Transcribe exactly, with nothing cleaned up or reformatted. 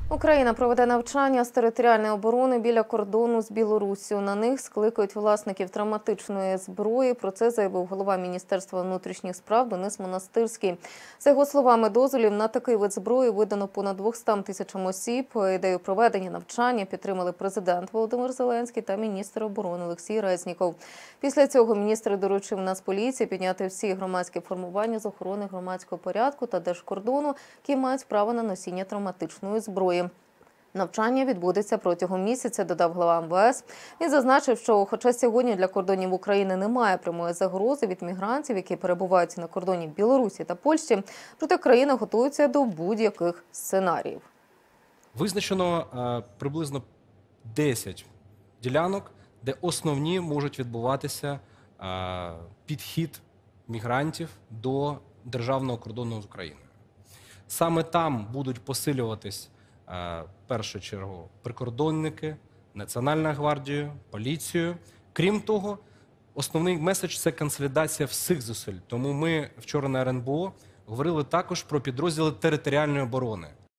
Україна проведе навчання з територіальної оборони біля кордону з Білоруссю. На них скликають власників травматичної зброї. Про це заявив голова Міністерства внутрішніх справ Денис Монастирський. За його словами, дозволів на такий вид зброї видано понад двом тисячам осіб. Ідею проведення навчання підтримали президент Володимир Зеленський та міністр оборони Олексій Резніков. Після цього міністр доручив Нацполіції підняти всі громадські формування з охорони громадського порядку та держкордону, які мають право на носіння травматичної зброї. Навчання відбудеться протягом місяця, додав глава ем ве ес. Він зазначив, що хоча сьогодні для кордонів України немає прямої загрози від мігрантів, які перебувають на кордоні Білорусі та Польщі, проте країна готується до будь-яких сценаріїв. Визначено е, приблизно десять ділянок, де основні можуть відбуватися е, підхід мігрантів до державного кордону з Україною. Саме там будуть посилюватись в першу чергу прикордонники, Національна гвардія, поліцію. Крім того, основний меседж – це консолідація всіх зусиль. Тому ми вчора на ер ен бе о говорили також про підрозділи територіальної оборони.